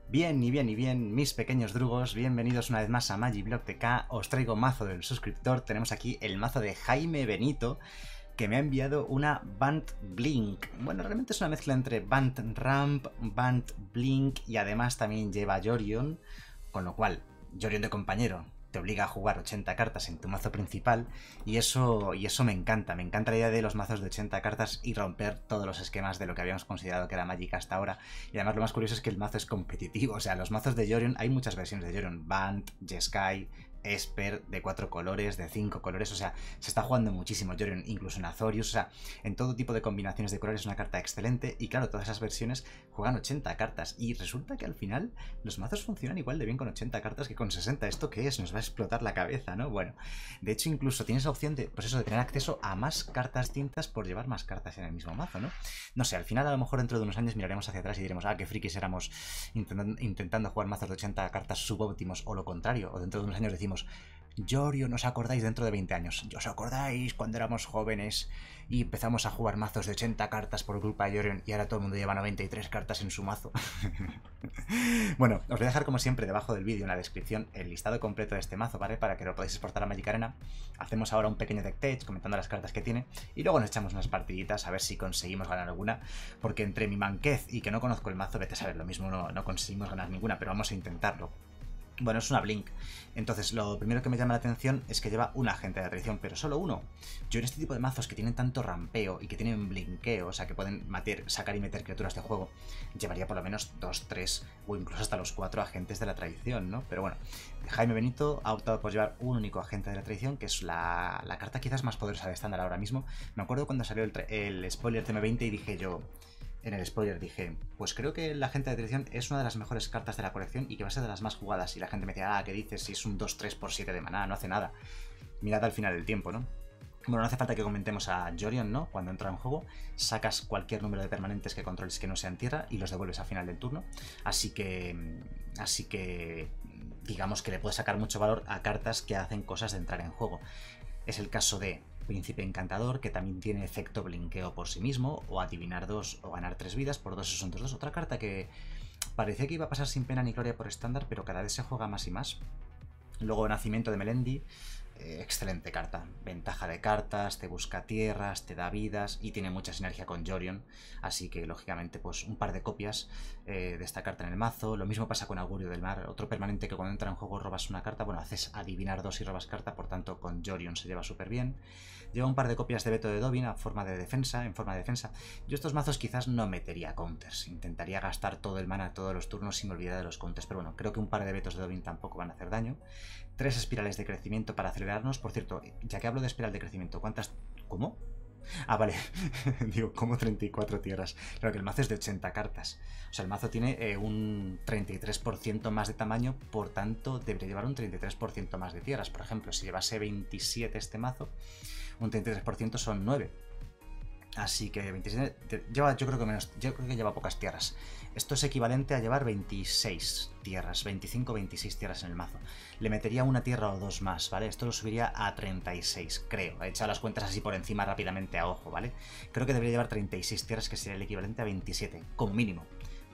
Bien, y bien, y bien, mis pequeños drugos, bienvenidos una vez más a Magiblock TK. Os traigo mazo del suscriptor. Tenemos aquí el mazo de Jaime Benito, que me ha enviado una Bant Blink. Bueno, realmente es una mezcla entre Bant Ramp, Bant Blink y además también lleva Yorion, con lo cual, Yorion de compañero te obliga a jugar 80 cartas en tu mazo principal y eso me encanta la idea de los mazos de 80 cartas y romper todos los esquemas de lo que habíamos considerado que era Magic hasta ahora. Y además lo más curioso es que el mazo es competitivo, o sea, los mazos de Yorion, hay muchas versiones de Yorion, Bant, Jeskai, Esper, de 4 colores, de 5 colores, o sea, se está jugando muchísimo Yorion, incluso en Azorius, o sea, en todo tipo de combinaciones de colores es una carta excelente y claro, todas esas versiones juegan 80 cartas y resulta que al final los mazos funcionan igual de bien con 80 cartas que con 60. ¿Esto qué es? Nos va a explotar la cabeza, ¿no? Bueno, de hecho incluso tienes la opción de, pues eso, de tener acceso a más cartas distintas por llevar más cartas en el mismo mazo, ¿no? No sé, al final a lo mejor dentro de unos años miraremos hacia atrás y diremos, ah, qué frikis éramos intentando jugar mazos de 80 cartas subóptimos, o lo contrario, o dentro de unos años decimos, Yorion, ¿os acordáis dentro de 20 años? ¿Os acordáis cuando éramos jóvenes y empezamos a jugar mazos de 80 cartas por culpa de Yorion y ahora todo el mundo lleva 93 cartas en su mazo? Bueno, os voy a dejar como siempre debajo del vídeo en la descripción el listado completo de este mazo, ¿vale? Para que lo podáis exportar a Magic Arena. Hacemos ahora un pequeño deck tech comentando las cartas que tiene y luego nos echamos unas partiditas a ver si conseguimos ganar alguna, porque entre mi manquez y que no conozco el mazo, vete a saber, lo mismo no conseguimos ganar ninguna, pero vamos a intentarlo. Bueno, es una Blink. Entonces, lo primero que me llama la atención es que lleva un agente de traición, pero solo uno. Yo en este tipo de mazos que tienen tanto rampeo y que tienen blinkeo, o sea, que pueden sacar y meter criaturas de juego, llevaría por lo menos 2, 3 o incluso hasta los 4 agentes de la traición, ¿no? Pero bueno, Jaime Benito ha optado por llevar un único agente de la traición, que es la carta quizás más poderosa de estándar ahora mismo. Me acuerdo cuando salió el spoiler TM20 y dije yo... En el spoiler dije, pues creo que la agente de traición es una de las mejores cartas de la colección y que va a ser de las más jugadas. Y la gente me decía, ah, ¿qué dices? Si es un 2-3 por 7 de maná, no hace nada. Mirad al final del tiempo, ¿no? Bueno, no hace falta que comentemos a Yorion, ¿no? Cuando entra en juego, sacas cualquier número de permanentes que controles que no sean tierra y los devuelves al final del turno. Así que digamos que le puedes sacar mucho valor a cartas que hacen cosas de entrar en juego. Es el caso de Príncipe Encantador, que también tiene efecto blinkeo por sí mismo, o adivinar 2 o ganar 3 vidas, por 2 son 2. Otra carta que parecía que iba a pasar sin pena ni gloria por estándar, pero cada vez se juega más y más. Luego Nacimiento de Melendi, excelente carta, ventaja de cartas, te busca tierras, te da vidas y tiene mucha sinergia con Yorion, así que lógicamente pues un par de copias de esta carta en el mazo. Lo mismo pasa con Augurio del Mar, otro permanente que cuando entra en juego robas una carta, bueno, haces adivinar 2 y robas carta, por tanto con Yorion se lleva súper bien. Lleva un par de copias de Veto de Dobin en forma de defensa. Yo estos mazos quizás no metería counters, intentaría gastar todo el mana todos los turnos sin olvidar de los counters, pero bueno, creo que un par de Vetos de Dobin tampoco van a hacer daño. 3 espirales de crecimiento para acelerarnos. Por cierto, ya que hablo de espiral de crecimiento, ¿cuántas? ¿Cómo? Ah, vale. Digo, como 34 tierras. Claro que el mazo es de 80 cartas. O sea, el mazo tiene un 33% más de tamaño, por tanto, debería llevar un 33% más de tierras. Por ejemplo, si llevase 27 este mazo, un 33% son 9. Así que 27 lleva, yo creo que lleva pocas tierras. Esto es equivalente a llevar 26 tierras, 25 26 tierras en el mazo. Le metería una tierra o 2 más, ¿vale? Esto lo subiría a 36, creo. He echado las cuentas así por encima rápidamente a ojo, ¿vale? Creo que debería llevar 36 tierras, que sería el equivalente a 27, como mínimo.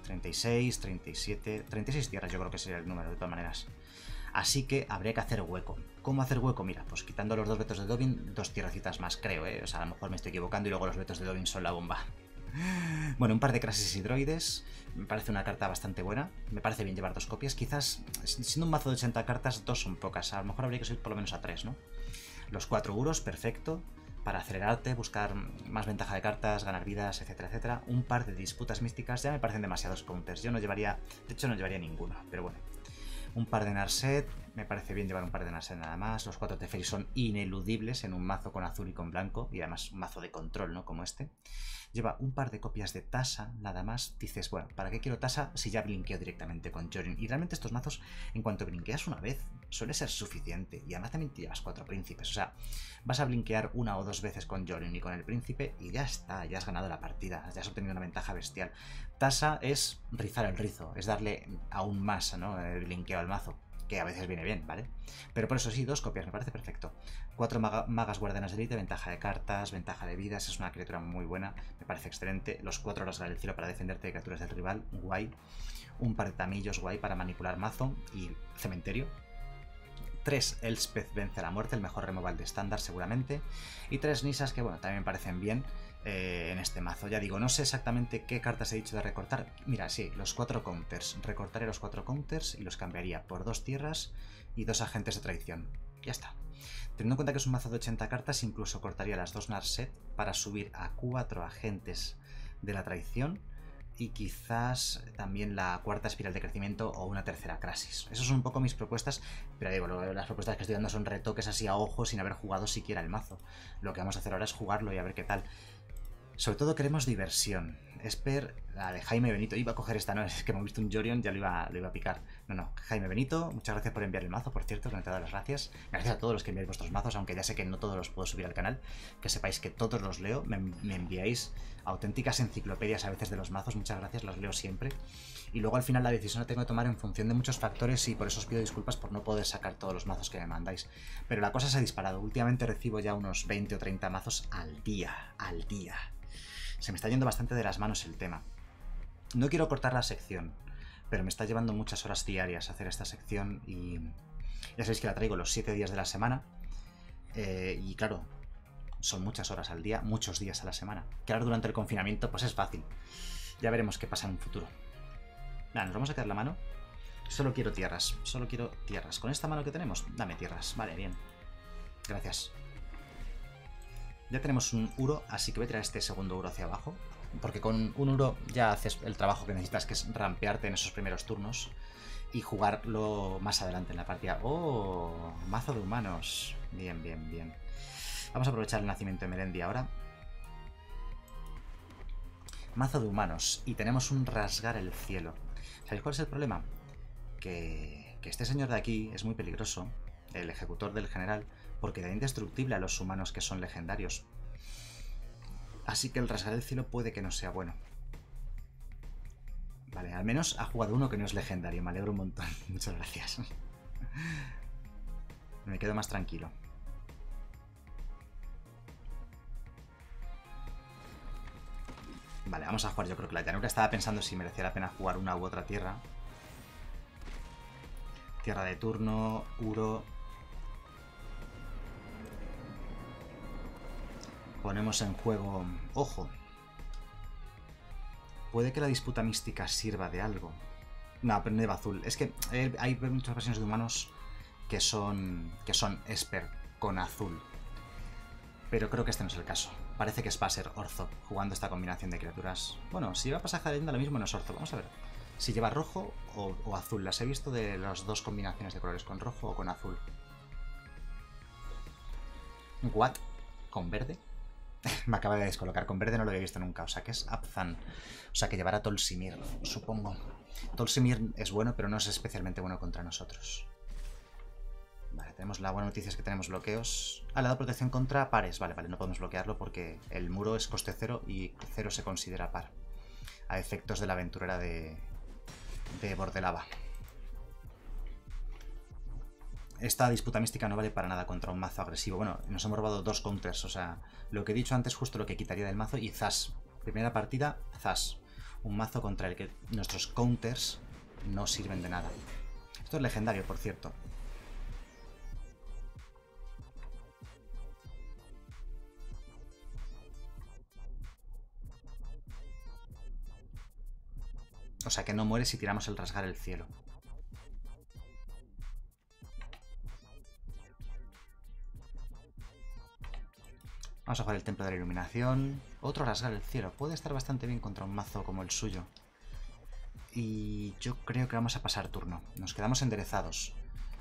36, 37, 36 tierras yo creo que sería el número, de todas maneras. Así que habría que hacer hueco. ¿Cómo hacer hueco? Mira, pues quitando los 2 vetos de Dobin, 2 tierracitas más, creo, ¿eh? O sea, a lo mejor me estoy equivocando y luego los vetos de Dobin son la bomba. Bueno, un par de Crasis Hidroides, me parece una carta bastante buena, me parece bien llevar 2 copias, quizás, siendo un mazo de 80 cartas, 2 son pocas, a lo mejor habría que subir por lo menos a 3, ¿no? Los 4 Uros, perfecto, para acelerarte, buscar más ventaja de cartas, ganar vidas, etcétera, etcétera. Un par de Disputas Místicas, ya me parecen demasiados counters, yo no llevaría, de hecho no llevaría ninguno, pero bueno. Un par de Narset, me parece bien llevar un par de Narset nada más. Los 4 Teferi son ineludibles en un mazo con azul y con blanco, y además un mazo de control, ¿no? Como este. Lleva un par de copias de Tasa, nada más. Dices, bueno, ¿para qué quiero Tasa si ya blinkeo directamente con Yorion? Y realmente estos mazos, en cuanto blinkeas una vez, suele ser suficiente. Y además también te llevas 4 príncipes. O sea, vas a blinkear 1 o 2 veces con Yorion y con el príncipe y ya está, ya has ganado la partida, ya has obtenido una ventaja bestial. Tasa es rizar el rizo, es darle aún más, ¿no? El blinkeo al mazo. que a veces viene bien, ¿vale? Pero por eso sí, 2 copias, me parece perfecto. 4 magas guardianas de élite, ventaja de cartas, ventaja de vidas, es una criatura muy buena, me parece excelente. Los 4 rasgar el cielo para defenderte de criaturas del rival, guay. Un par de tamillos, guay, para manipular mazo y cementerio. 3 Elspeth vence a la muerte, el mejor removal de estándar seguramente. Y 3 Nisas que, bueno, también me parecen bien en este mazo. Ya digo, no sé exactamente qué cartas he dicho de recortar. Mira, sí, los 4 counters. Recortaré los 4 counters y los cambiaría por 2 tierras y 2 agentes de traición. Ya está. Teniendo en cuenta que es un mazo de 80 cartas, incluso cortaría las 2 Narset para subir a 4 agentes de la traición y quizás también la 4ª espiral de crecimiento o una 3ª Crasis. Esas son un poco mis propuestas, pero digo, las propuestas que estoy dando son retoques así a ojo sin haber jugado siquiera el mazo. Lo que vamos a hacer ahora es jugarlo y a ver qué tal. Sobre todo queremos diversión. Esper, la de Jaime Benito. Iba a coger esta, no, es que me he visto un Jorion, ya lo iba a picar. No, Jaime Benito, muchas gracias por enviar el mazo, por cierto, que me te he dado las gracias. Gracias a todos los que enviáis vuestros mazos, aunque ya sé que no todos los puedo subir al canal. Que sepáis que todos los leo, me enviáis auténticas enciclopedias a veces de los mazos, muchas gracias, los leo siempre. Y luego al final la decisión la tengo que tomar en función de muchos factores y por eso os pido disculpas por no poder sacar todos los mazos que me mandáis. Pero la cosa se ha disparado, últimamente recibo ya unos 20 o 30 mazos al día. Se me está yendo bastante de las manos el tema. No quiero cortar la sección, pero me está llevando muchas horas diarias hacer esta sección y ya sabéis que la traigo los 7 días de la semana y claro, son muchas horas al día, muchos días a la semana. Que ahora durante el confinamiento pues es fácil. Ya veremos qué pasa en un futuro. Nada, nos vamos a quedar la mano. Solo quiero tierras. Con esta mano que tenemos, dame tierras. Vale, bien. Gracias. Ya tenemos un Uro, así que voy a tirar este segundo Uro hacia abajo. Porque con un Uro ya haces el trabajo que necesitas, que es rampearte en esos primeros turnos. Y jugarlo más adelante en la partida. ¡Oh! Mazo de humanos. Bien. Vamos a aprovechar el nacimiento de Melendi ahora. Mazo de humanos. Y tenemos un rasgar el cielo. ¿Sabéis cuál es el problema? Que este señor de aquí es muy peligroso. El ejecutor del general. Porque da indestructible a los humanos que son legendarios. Así que el rasgar el cielo puede que no sea bueno. Vale, al menos ha jugado uno que no es legendario. Me alegro un montón. Muchas gracias. Me quedo más tranquilo. Vale, vamos a jugar yo creo que la llanura. Estaba pensando si merecía la pena jugar una u otra tierra. Tierra de turno, Uro. Ponemos en juego... ¡Ojo! Puede que la disputa mística sirva de algo. No, pero Neva Azul. Es que hay muchas versiones de humanos que son Esper con azul. Pero creo que este no es el caso. Parece que es Passer Orzo, jugando esta combinación de criaturas. Bueno, si lleva pasaje de leyenda lo mismo no es Orzo. Vamos a ver si lleva rojo o azul. Las he visto de las dos combinaciones de colores, con rojo o con azul. ¿What? ¿Con verde? Me acaba de descolocar. Con verde no lo había visto nunca. O sea que es Abzan. O sea que llevará Tolsimir, supongo. Tolsimir es bueno, pero no es especialmente bueno contra nosotros. Vale, tenemos la buena noticia es que tenemos bloqueos. Ah, le da protección contra pares. Vale, no podemos bloquearlo porque el muro es coste 0 y 0 se considera par. A efectos de la aventurera de Bordelava. Esta disputa mística no vale para nada contra un mazo agresivo. Bueno, nos hemos robado 2 counters, o sea, lo que he dicho antes justo lo que quitaría del mazo y zas. Primera partida, zas. Un mazo contra el que nuestros counters no sirven de nada. Esto es legendario, por cierto. O sea que no muere si tiramos el rasgar el cielo. Vamos a jugar el Templo de la Iluminación. Otro rasgar el cielo. Puede estar bastante bien contra un mazo como el suyo. Y yo creo que vamos a pasar turno. Nos quedamos enderezados.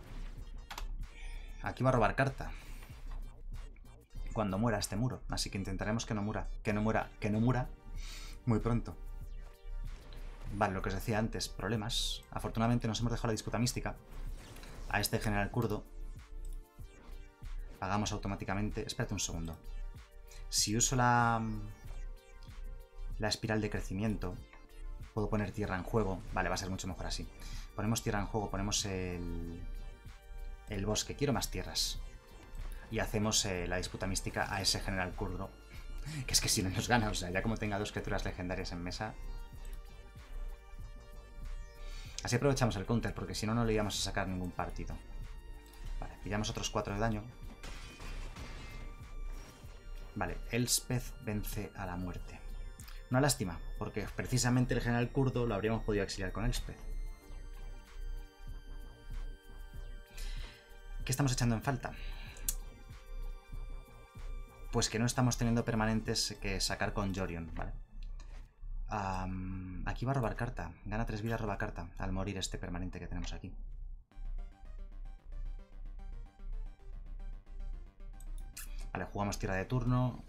Aquí va a robar carta. Cuando muera este muro. Así que intentaremos que no muera. Que no muera muy pronto. Vale, lo que os decía antes. Problemas. Afortunadamente nos hemos dejado la disputa mística a este general kurdo. Pagamos automáticamente. Espérate un segundo. Si uso la espiral de crecimiento, puedo poner tierra en juego. Vale, va a ser mucho mejor así. Ponemos tierra en juego, ponemos el el bosque. Quiero más tierras. Y hacemos la disputa mística a ese general kurdo. Que es que si no nos gana, o sea, ya como tenga 2 criaturas legendarias en mesa. Así aprovechamos el counter, porque si no, no le íbamos a sacar ningún partido. Vale, pillamos otros 4 de daño. Vale, Elspeth vence a la muerte. Una lástima, porque precisamente el general kurdo lo habríamos podido exiliar con Elspeth. ¿Qué estamos echando en falta? Pues que no estamos teniendo permanentes que sacar con Jorion, ¿vale? Aquí va a robar carta. Gana 3 vidas, roba carta al morir este permanente que tenemos aquí. Vale, jugamos tierra de turno.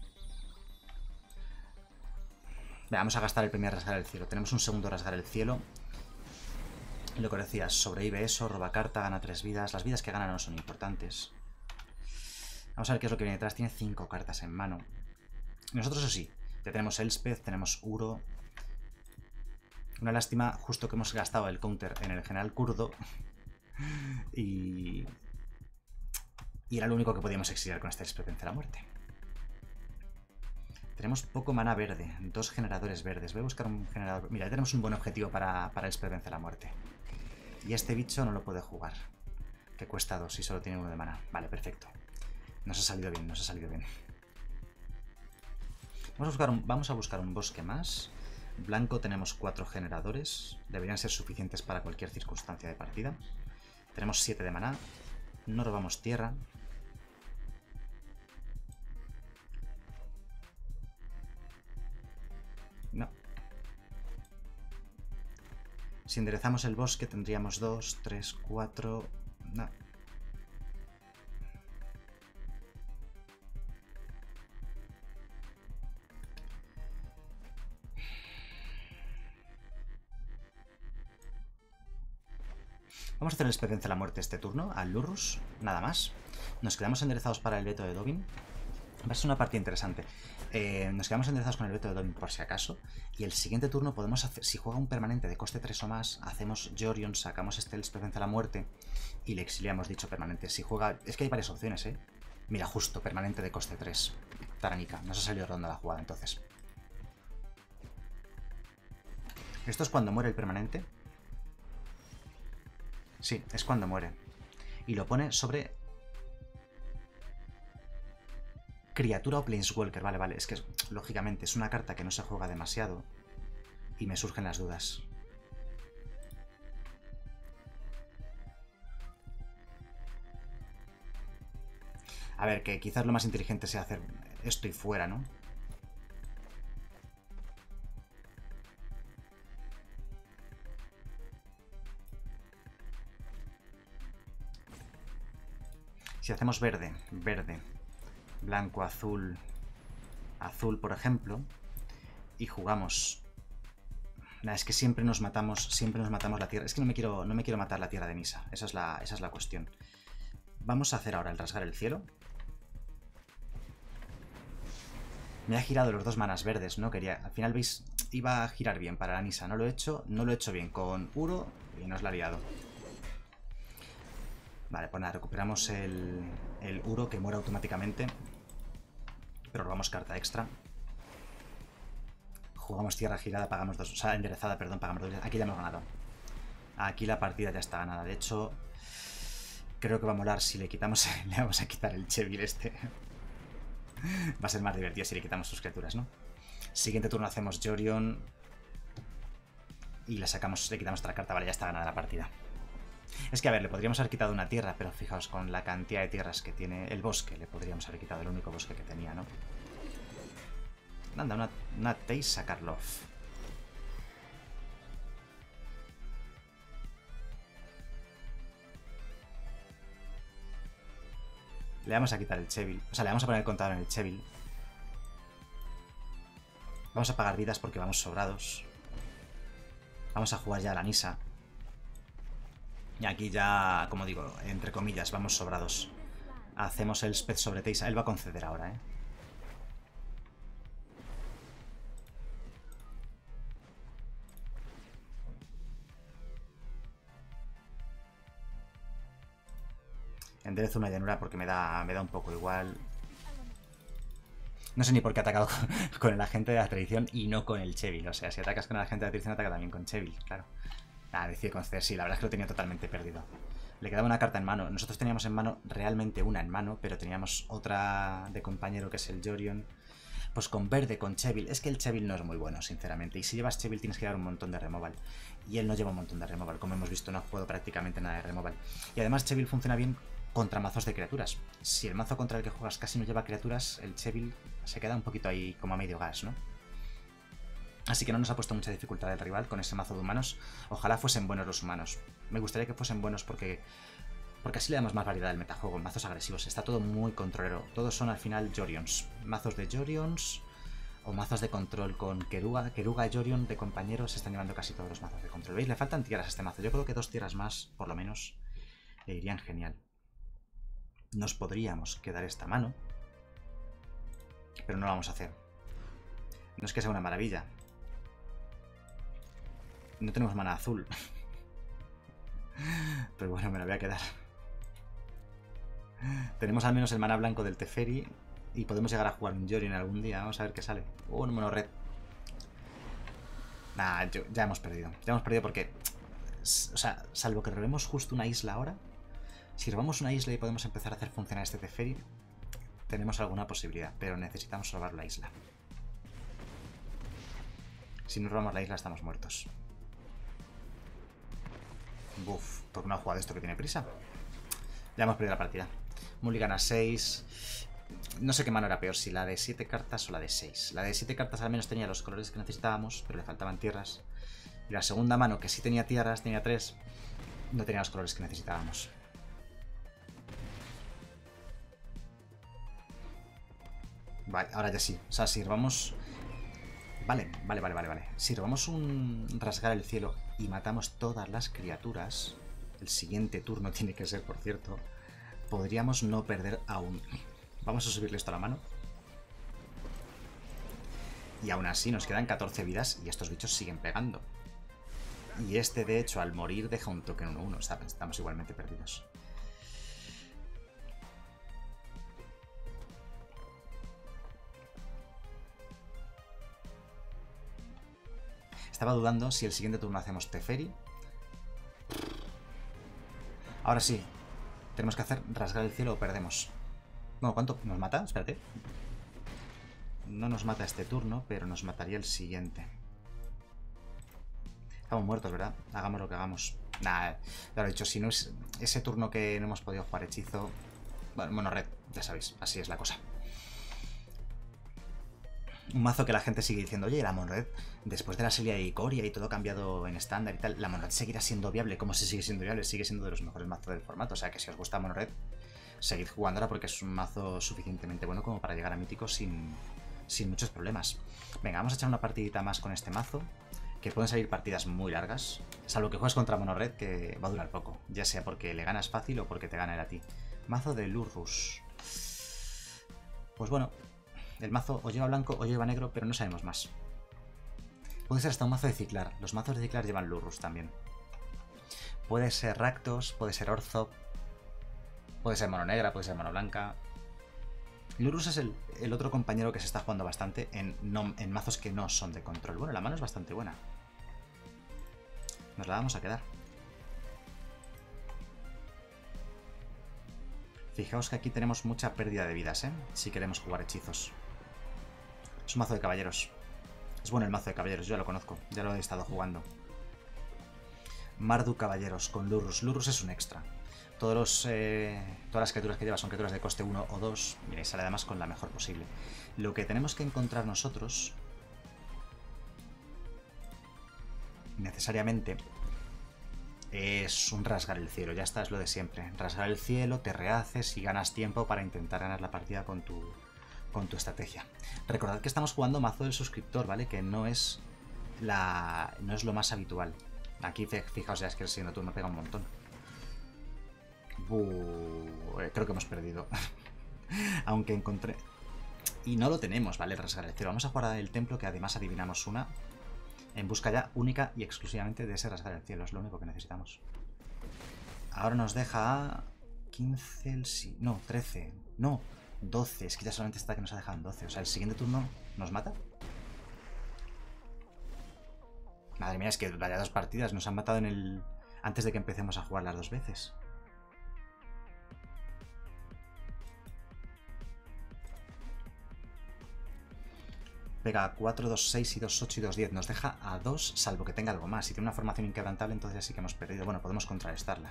Vamos a gastar el primer rasgar el cielo. Tenemos un segundo rasgar el cielo. Lo que decías, sobrevive eso, roba carta, gana 3 vidas. Las vidas que gana no son importantes. Vamos a ver qué es lo que viene detrás. Tiene 5 cartas en mano. Nosotros eso sí, ya tenemos Elspeth, tenemos Uro. Una lástima, justo que hemos gastado el counter en el general kurdo. Y era lo único que podíamos exiliar con este Elspeth vence la muerte. Tenemos poco mana verde, 2 generadores verdes. Voy a buscar un generador. Mira, ya tenemos un buen objetivo para Elspeth vence la muerte. Y este bicho no lo puede jugar, que cuesta 2 y solo tiene 1 de mana. Vale, perfecto. Nos ha salido bien, nos ha salido bien. Vamos a buscar un bosque más. Blanco tenemos 4 generadores. Deberían ser suficientes para cualquier circunstancia de partida. Tenemos 7 de maná. No robamos tierra. No. Si enderezamos el bosque tendríamos 2, 3, 4... No. Vamos a hacer el Elspeth vence la muerte este turno, al Lurrus, nada más. Nos quedamos enderezados para el veto de Dobbin. Va a ser una partida interesante. Nos quedamos enderezados con el veto de Dobbin por si acaso. Y el siguiente turno podemos hacer, si juega un permanente de coste 3 o más, hacemos Jorion, sacamos este Elspeth vence la muerte y le exiliamos dicho permanente. Si juega... Es que hay varias opciones, ¿eh? Mira, justo, permanente de coste 3. Taranika, nos ha salido ronda la jugada entonces. Esto es cuando muere el permanente. Sí, es cuando muere. Y lo pone sobre... criatura o Planeswalker. Vale, vale. Es que, lógicamente, es una carta que no se juega demasiado. Y me surgen las dudas. A ver, que quizás lo más inteligente sea hacer esto y fuera, ¿no? Si hacemos verde, verde, blanco, azul, azul, por ejemplo, y jugamos... Nah, es que siempre nos matamos la tierra. Es que no me quiero matar la tierra de Nissa. Esa es la cuestión. Vamos a hacer ahora el rasgar el cielo. Me ha girado los 2 manas verdes, ¿no? Quería... Al final, veis, iba a girar bien para la Nissa. No lo he hecho bien con Uro y nos la ha liado. Vale, pues nada, recuperamos el Uro que muere automáticamente. Pero robamos carta extra. Jugamos tierra girada, pagamos 2. O sea, enderezada, perdón, pagamos 2. Aquí ya hemos ganado. Aquí la partida ya está ganada. De hecho, creo que va a molar si le quitamos... Le vamos a quitar el Chevil este. Va a ser más divertido si le quitamos sus criaturas, ¿no? Siguiente turno hacemos Jorion. Y le quitamos otra carta. Vale, ya está ganada la partida. Es que, a ver, le podríamos haber quitado una tierra, pero fijaos, con la cantidad de tierras que tiene el bosque, le podríamos haber quitado el único bosque que tenía, ¿no? Anda, una Teysa Karlov. Le vamos a quitar el Chevil. O sea, le vamos a poner el contador en el Chevil. Vamos a pagar vidas porque vamos sobrados. Vamos a jugar ya a la Nissa. Y aquí ya, como digo, entre comillas, vamos sobrados. Hacemos el Elspeth sobre Teysa. Él va a conceder ahora, ¿eh? Enderezo una llanura porque me da un poco igual. No sé ni por qué he atacado con el agente de la tradición y no con el Chevil. O sea, si atacas con el agente de la tradición, ataca también con Chevil, claro. Nada, decide conceder, sí, la verdad es que lo tenía totalmente perdido. Le quedaba una carta en mano. Nosotros teníamos en mano, realmente una en mano, pero teníamos otra de compañero que es el Jorion. Pues con verde, con Chevil. Es que el Chevil no es muy bueno, sinceramente. Y si llevas Chevil tienes que llevar un montón de removal. Y él no lleva un montón de removal. Como hemos visto, no ha jugado prácticamente nada de removal. Y además Chevil funciona bien contra mazos de criaturas. Si el mazo contra el que juegas casi no lleva criaturas, el Chevil se queda un poquito ahí como a medio gas, ¿no? Así que no nos ha puesto mucha dificultad el rival con ese mazo de humanos. Ojalá fuesen buenos los humanos. Me gustaría que fuesen buenos porque así le damos más variedad al metajuego, mazos agresivos. Está todo muy controlero. Todos son al final Jorions. Mazos de Jorions o mazos de control con Keruga. Keruga y Jorion de compañeros están llevando casi todos los mazos de control. ¿Veis? Le faltan tierras a este mazo. Yo creo que 2 tierras más, por lo menos, le irían genial. Nos podríamos quedar esta mano, pero no lo vamos a hacer. No es que sea una maravilla. No tenemos mana azul. Pero bueno, me la voy a quedar. Tenemos al menos el mana blanco del Teferi y podemos llegar a jugar un Jorion algún día. Vamos a ver qué sale. Un mono red. Nah, ya hemos perdido. Ya hemos perdido porque... O sea, salvo que robemos justo una isla ahora. Si robamos una isla y podemos empezar a hacer funcionar este Teferi, tenemos alguna posibilidad, pero necesitamos robar la isla. Si no robamos la isla estamos muertos. Buf, ¿por qué no ha jugado esto que tiene prisa? Ya hemos perdido la partida. Mulligan a 6. No sé qué mano era peor, si la de 7 cartas o la de 6. La de 7 cartas al menos tenía los colores que necesitábamos, pero le faltaban tierras. Y la segunda mano, que sí tenía tierras, tenía 3, no tenía los colores que necesitábamos. Vale, ahora ya sí. O sea, si robamos... Vale. Si robamos un rasgar el cielo y matamos todas las criaturas, el siguiente turno tiene que ser, por cierto, podríamos no perder aún. Vamos a subirle esto a la mano. Y aún así nos quedan 14 vidas y estos bichos siguen pegando. Y este, de hecho, al morir deja un token 1-1. Estamos igualmente perdidos. Estaba dudando si el siguiente turno hacemos Teferi. Ahora sí. Tenemos que hacer rasgar el cielo o perdemos. Bueno, ¿cuánto nos mata? Espérate. No nos mata este turno, pero nos mataría el siguiente. Estamos muertos, ¿verdad? Hagamos lo que hagamos. Nada, ya lo he dicho. Si no es ese turno que no hemos podido jugar hechizo... Bueno, red, ya sabéis. Así es la cosa. Un mazo que la gente sigue diciendo, oye, la Monred, después de la serie de Ikoria y todo cambiado en estándar y tal, la Monred seguirá siendo viable. ¿Cómo se sigue siendo viable? Sigue siendo de los mejores mazos del formato. O sea que si os gusta Monred, seguid jugándola porque es un mazo suficientemente bueno como para llegar a mítico sin muchos problemas. Venga, vamos a echar una partidita más con este mazo, que pueden salir partidas muy largas, salvo que juegues contra Monored, que va a durar poco, ya sea porque le ganas fácil o porque te gana él a ti. Mazo de Lurrus. Pues bueno, el mazo o lleva blanco o lleva negro, pero no sabemos más. Puede ser hasta un mazo de Ciclar. Los mazos de Ciclar llevan Lurrus también. Puede ser Rakdos, puede ser Orzhov, puede ser mono negra, puede ser mono blanca. Lurrus es el otro compañero que se está jugando bastante en mazos que no son de control. Bueno, la mano es bastante buena. Nos la vamos a quedar. Fijaos que aquí tenemos mucha pérdida de vidas, si queremos jugar hechizos. Es un mazo de caballeros. Es bueno el mazo de caballeros, yo ya lo conozco, ya lo he estado jugando. Marduk caballeros con Lurrus. Lurrus es un extra. Todas las criaturas que lleva son criaturas de coste 1 o 2. Mira, sale además con la mejor posible. Lo que tenemos que encontrar nosotros necesariamente es un rasgar el cielo. Ya está, es lo de siempre. Rasgar el cielo, te rehaces y ganas tiempo para intentar ganar la partida con tu estrategia. Recordad que estamos jugando mazo del suscriptor, ¿vale? Que no es lo más habitual. Aquí, fijaos, ya es que el siguiente turno pega un montón. Creo que hemos perdido. Aunque encontré... Y no lo tenemos, ¿vale? Rasgar el cielo. Vamos a jugar el templo, que además adivinamos una. En busca ya única y exclusivamente de ese rasgar el cielo. Es lo único que necesitamos. Ahora nos deja 15 el sí. No, 13. No, 12. Es que ya solamente está que nos ha dejado en 12. O sea, el siguiente turno nos mata. Madre mía, es que vaya 2 partidas. Nos han matado en el... antes de que empecemos a jugar las 2 veces. Pega 4, 2, 6 y 2, 8 y 2, 10. Nos deja a 2, salvo que tenga algo más. Si tiene una formación inquebrantable, entonces ya sí que hemos perdido. Bueno, podemos contrarrestarla.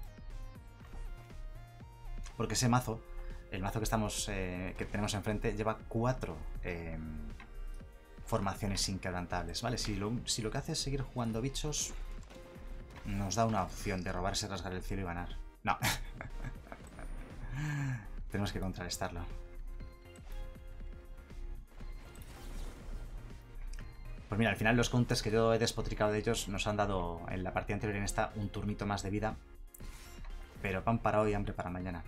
Porque ese mazo, el mazo que tenemos enfrente, lleva 4 formaciones inquebrantables, ¿vale? Si lo que hace es seguir jugando bichos, nos da una opción de robarse, rasgar el cielo y ganar. No. Tenemos que contrarrestarlo. Pues mira, al final los counters que yo he despotricado de ellos nos han dado en la partida anterior y en esta un turnito más de vida. Pero pan para hoy y hambre para mañana.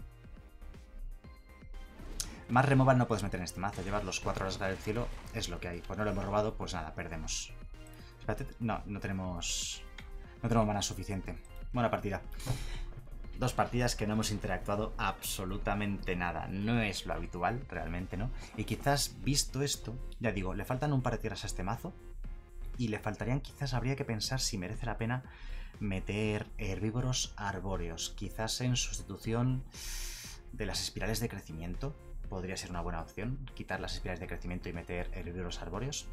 Más removal no puedes meter en este mazo. Llevas los 4 horas del cielo, es lo que hay. Pues no lo hemos robado, pues nada, perdemos. Espérate, no tenemos mana suficiente. Buena partida. 2 partidas que no hemos interactuado absolutamente nada. No es lo habitual, realmente, ¿no? Y quizás, visto esto, ya digo, le faltan un par de tierras a este mazo. Y le faltarían, quizás habría que pensar si merece la pena meter herbívoros arbóreos. Quizás en sustitución de las espirales de crecimiento. Podría ser una buena opción. Quitar las espirales de crecimiento y meter herbívoros arbóreos.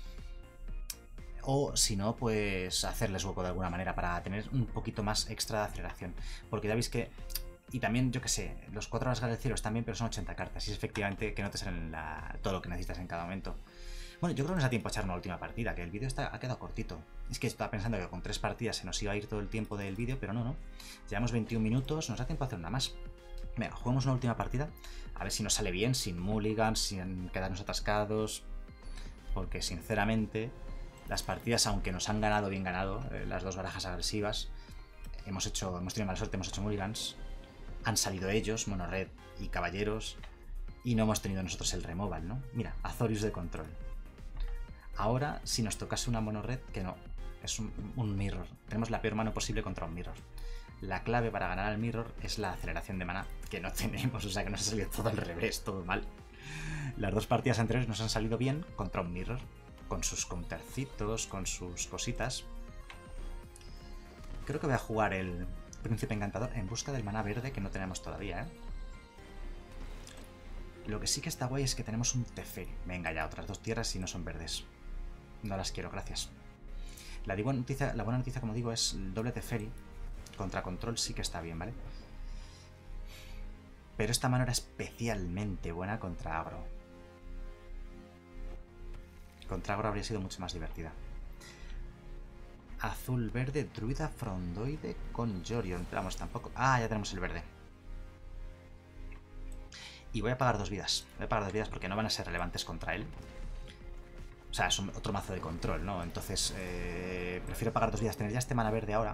O si no, pues hacerles hueco de alguna manera para tener un poquito más extra de aceleración. Porque ya veis que... Y también, yo que sé, los 4 horas del cielo están bien, pero son 80 cartas. Y es efectivamente que no te salen todo lo que necesitas en cada momento. Bueno, yo creo que nos da tiempo a echar una última partida, que el vídeo ha quedado cortito. Es que estaba pensando que con 3 partidas se nos iba a ir todo el tiempo del vídeo, pero no. Llevamos 21 minutos, nos da tiempo a hacer una más. Venga, juguemos una última partida, a ver si nos sale bien, sin mulligans, sin quedarnos atascados. Porque sinceramente... Las partidas, aunque nos han ganado bien ganado, las 2 barajas agresivas, hemos tenido mala suerte, hemos hecho mulligans, han salido ellos, mono red y caballeros, y no hemos tenido nosotros el removal, ¿no? Mira, Azorius de control. Ahora, si nos tocase una mono red, que no, es un mirror. Tenemos la peor mano posible contra un mirror. La clave para ganar al mirror es la aceleración de mana, que no tenemos, o sea que nos ha salido todo al revés, todo mal. Las 2 partidas anteriores nos han salido bien contra un mirror. Con sus countercitos, con sus cositas. Creo que voy a jugar el Príncipe Encantador en busca del maná verde que no tenemos todavía, ¿eh? Lo que sí que está guay es que tenemos un Teferi. Venga ya, otras 2 tierras y no son verdes. No las quiero, gracias. La buena noticia, como digo, es el doble Teferi. Contra control sí que está bien, ¿vale? Pero esta mano era especialmente buena contra agro. Contra agro habría sido mucho más divertida. Azul, verde, druida, frondoide con Jorion. Pero vamos, tampoco... Ah, ya tenemos el verde. Y voy a pagar 2 vidas. Voy a pagar 2 vidas porque no van a ser relevantes contra él. O sea, es otro mazo de control, ¿no? Entonces, prefiero pagar 2 vidas. Tener ya este mana verde ahora.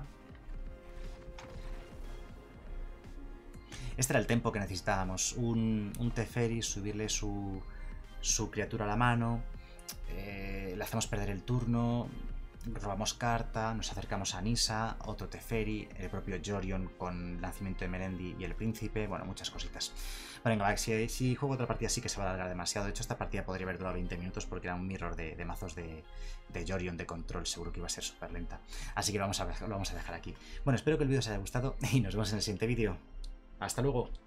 Este era el tempo que necesitábamos. Un Teferi, subirle su criatura a la mano... le hacemos perder el turno, robamos carta, nos acercamos a Nissa, otro Teferi, el propio Jorion con Nacimiento de Melendi y el Príncipe, bueno, muchas cositas. Venga, va, si juego otra partida sí que se va a alargar demasiado. De hecho, esta partida podría haber durado 20 minutos porque era un mirror de mazos de Jorion de control, seguro que iba a ser súper lenta. Así que lo vamos a dejar aquí. Bueno, espero que el vídeo os haya gustado y nos vemos en el siguiente vídeo. ¡Hasta luego!